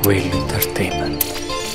Whale Entertainment.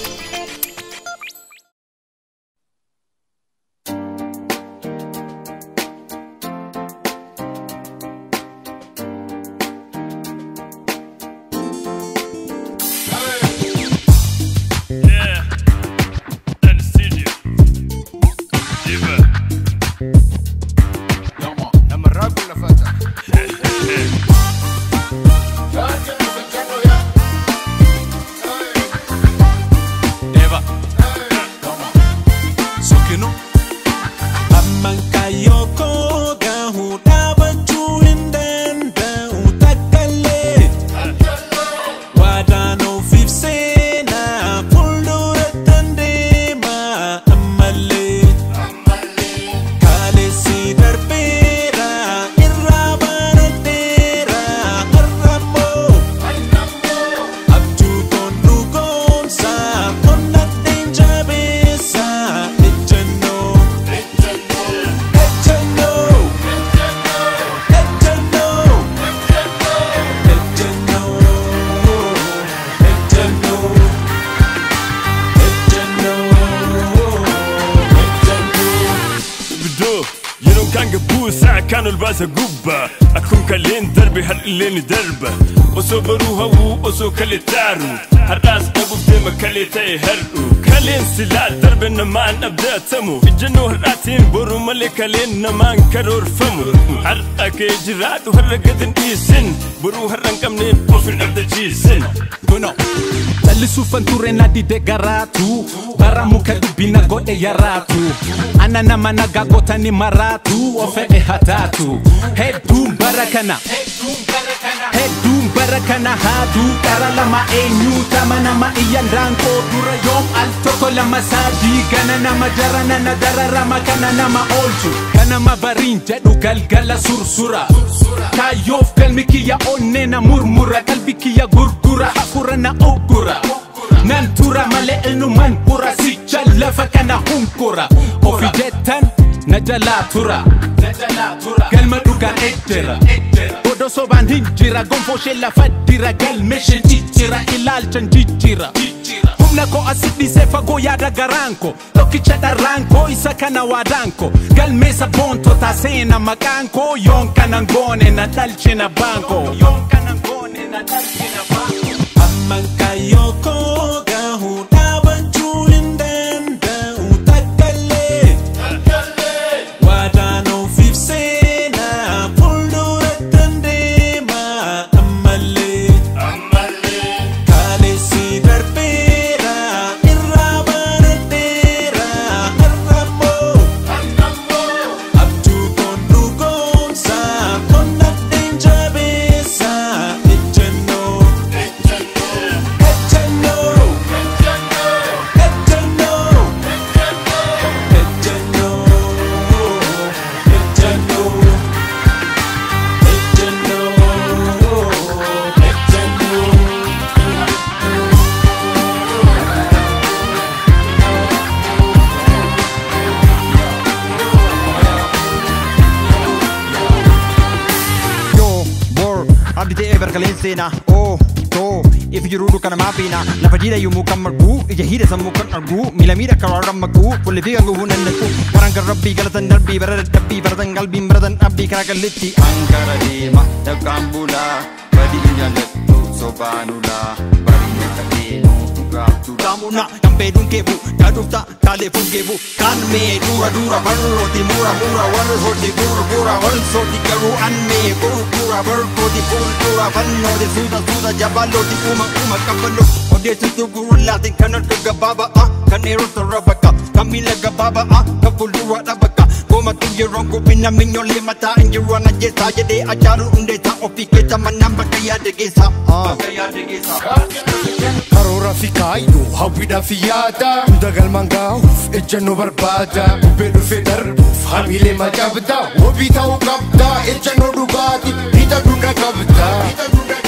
كانوا الباس قبة أكون كلين دربي هاللين دربة وسو بروها وسو كلي تارو هالراس أبو ديما كلي تيهرقو كلين سلا درب نمان أبدا تمو الجنو هالراتين برو ملي كلين نمان كرور فمو هرقك جراد وهرقدن إيسن برو هرنكم نين وفين أبدا جيسن Gono Talisu fanture na di degaratu Baramu kadubina go e yaratu Anana managa gota ni maratu Ofe e hatatu Hedum barakana Hedum barakana hadu Karalama e nyuta manama iyandanko Dura yom altoko lama sadi Gana nama jarana na dararama kana nama olju Kana mabarin jadu galgala sursura Kayof kalmiki ya onena murmura Kalbiki ya gurgura Hakurana ogura Nantura male enu manpura Si chalafa kana hunkura Ofi jetan najalatura Galma duga ejjera Bodo soban hinjira Gonfo shella fadira Galmeshen jijjira Ilalchan jijjira Humna ko asidi sefa go yada garanko Toki chada ranko Isa kana wadanko Galmesa bonto ta sena makanko Yon kanangone na dalche na banko Yon kanangone na dalche na banko Amanka yoko gahu daban julin denda utakale Wadano fifsena puldura tandema amale Kale si darbera irrabaratera arramo Abtu kondugon sa konnatin jabesa ejjano Abdite ever kalensena oh to if you rudu kana mapina la fajira yumu kamargu ijahira samukan argu milamira kararam magu kulli fi angu hunanku karanga rabbi galatan darbi barad dabbi baradan qalbi baradan abbi karakaliti ankara dema takambula badi injalattu sobanula bari nekatenu tugatu damuna kampedun kebu kadufta kale fungebu kan me dura dura barroti mura mura wal hoti gura wal soti karu anme gura barroti pura vanno de suda jabalo di uma kabalo ode tu guru latin kanar gababa kanero torabaka kamila gababa kabulu dabaka goma tu yerongo bina minyo le mata injirana jesa jede ajaru unde ta opike tamanamba kaya de gesa Karora fikaidu hawida fiyada dagal mangau ejjano barbada bedu federbuf hamile majabda wobita ukabda ejjano dugati ita dunda kabda